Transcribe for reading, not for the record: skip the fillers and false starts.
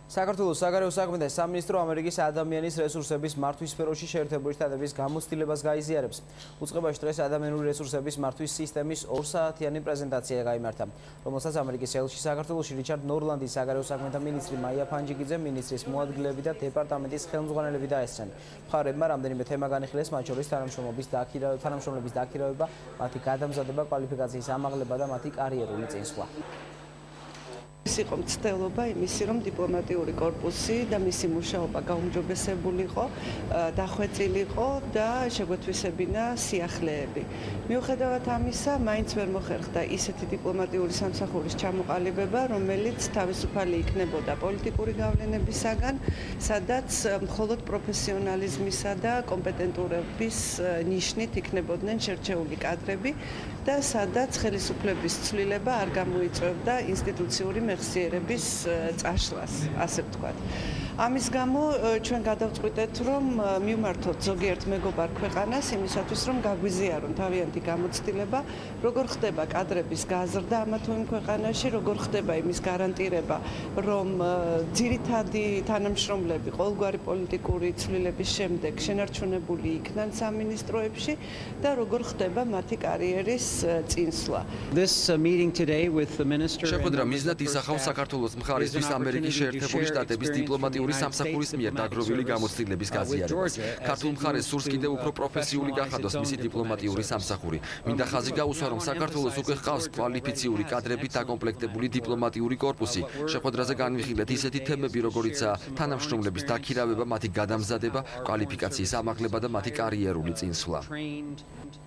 საქართველოს საგარეო საქმეთა სამინისტრო ამერიკის ადამიანის რესურსების მართვის სფეროში შეერთებული შტატების გამოცდილებას გაიზიარებს. უწყებაში დღეს ადამიანური რესურსების მართვის სისტემის 2 საათიანი პრეზენტაცია გაიმართა, რომელსაც ამერიკის ელჩი საქართველოში რიჩარდ ნორლანდის საგარეო საქმეთა მინისტრი მაია ფანჯიკიძე, მინისტრის მოადგილეები და დეპარტამენტის ხელმძღვანელები დაესწრნენ. მხარეებმა რამდენიმე თემა განიხილეს, მათ შორის თანამშრომლების დაქირავება, მათი გადამზადება, კვალიფიკაციის ამაღლება და მათი კარიერული წინსვლა. იყო მცდელობა იმისი, რომ დიპლომატიური კორპუსი და მისი მუშაობა გაუმჯობესებულიყო, დახვეწილიყო და შეგვეთვისებინა სიახლეები. მიუხედავად ამისა, მაინც ვერ მოხერხდა ისეთი დიპლომატიური სამსახურის ჩამოყალიბება, რომელიც თავისუფალი იქნებოდა პოლიტიკური გავლენებისაგან, სადაც მხოლოდ პროფესიონალიზმისა და კომპეტენტურობის ნიშნით იქნებოდნენ შერჩეული კადრები და სადაც ხელისუფლების ცვლილება არ გამოიწვევდა ინსტიტუციური მეხსიერების წაშლას, ასე ვთქვათ. ამის გამო ჩვენ გადავწყვიტეთ, რომ მივმართოთ ზოგიერთ მეგობარ ქვეყანას იმისათვის, რომ გაგვიზიარონ თავიანთი გამოცდილება, როგორ ხდება კადრების გაზრდა ამა თუ იმ ქვეყანაში, როგორ ხდება იმის გარანტირება, რომ ძირითადი თანამშრომლები ყოველგვარი პოლიტიკური ცვლილების შემდეგ შენარჩუნებული იქნან სამინისტროებში და როგორ ხდება მათი კარიერის წინსვლა. შეხვედრა მიზნად ისახავს საქართველოს მხარისთვის ამერიკის შეერთებული შტატების დიპლომატიური სამსახურის მიერ დაგროვილი გამოცდილების გაზიარებას. ქართულ მხარეს სურს კიდევ უფრო პროფესიული გახადოს მისი დიპლომატიური სამსახური. მინდა ხაზი გაუსვა, რომ საქართველოს უკვე ჰყავს კვალიფიციური კადრებით დაკომპლექტებული დიპლომატიური კორპუსი. შეხვედრაზე განვიხილეთ ისეთი თემები, როგორიცაა თანამშრომლების დაქირავება, მათი გადამზადება, კვალიფიკაციის ამაღლება და მათი კარიერული წინსვლა.